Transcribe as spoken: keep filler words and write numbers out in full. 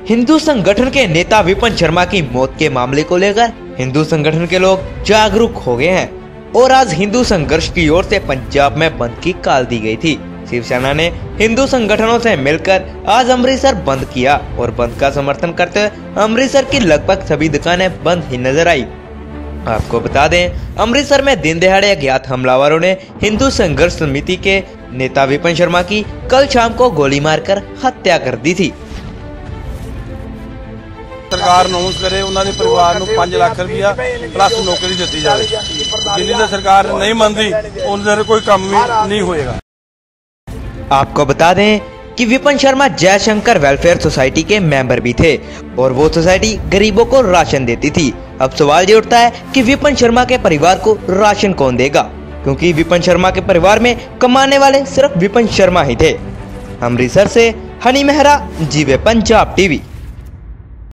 हिंदू संगठन के नेता विपिन शर्मा की मौत के मामले को लेकर हिंदू संगठन के लोग जागरूक हो गए हैं और आज हिंदू संघर्ष की ओर से पंजाब में बंद की कॉल दी गई थी। शिवसेना ने हिंदू संगठनों से मिलकर आज अमृतसर बंद किया और बंद का समर्थन करते हुए अमृतसर की लगभग सभी दुकानें बंद ही नजर आई। आपको बता दें, अमृतसर में दिन दहाड़े अज्ञात हमलावरों ने हिंदू संघर्ष समिति के नेता विपिन शर्मा की कल शाम को गोली मारकर हत्या कर दी थी। सरकार अनाउंस करे उन्होंने परिवार को पांच लाख रुपया प्लस नौकरी दी जाए। जिन्नी तक सरकार नहीं मानती उन कोई काम भी नहीं होएगा। आपको बता दें कि विपिन शर्मा जयशंकर वेलफेयर सोसाइटी के मेंबर भी थे और वो सोसाइटी गरीबों को राशन देती थी। अब सवाल ये उठता है कि विपिन शर्मा के परिवार को राशन कौन देगा, क्योंकि विपिन शर्मा के परिवार में कमाने वाले सिर्फ विपिन शर्मा ही थे। अमृतसर से हनी मेहरा, जीवे पंजाब टीवी।